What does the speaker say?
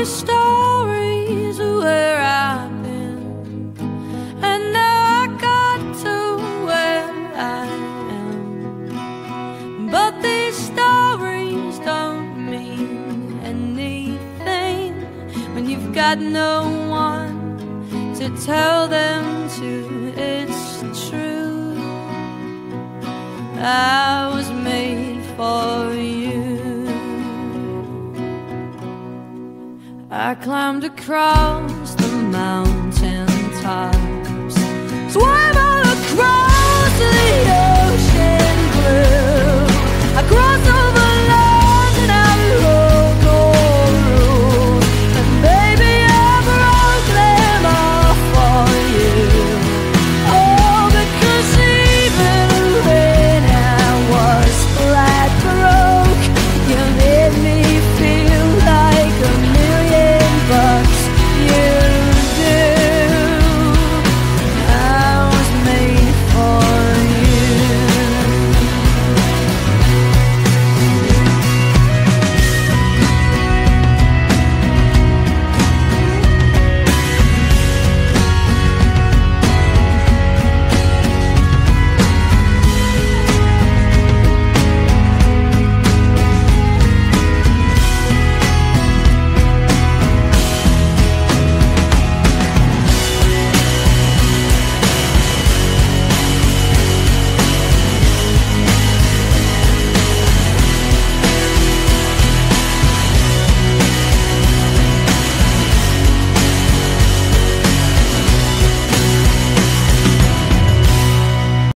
these stories of where I've been, and now I got to where I am. But these stories don't mean anything when you've got no one to tell them to. It's true, I was made for you. I climbed across the mountain tops, swam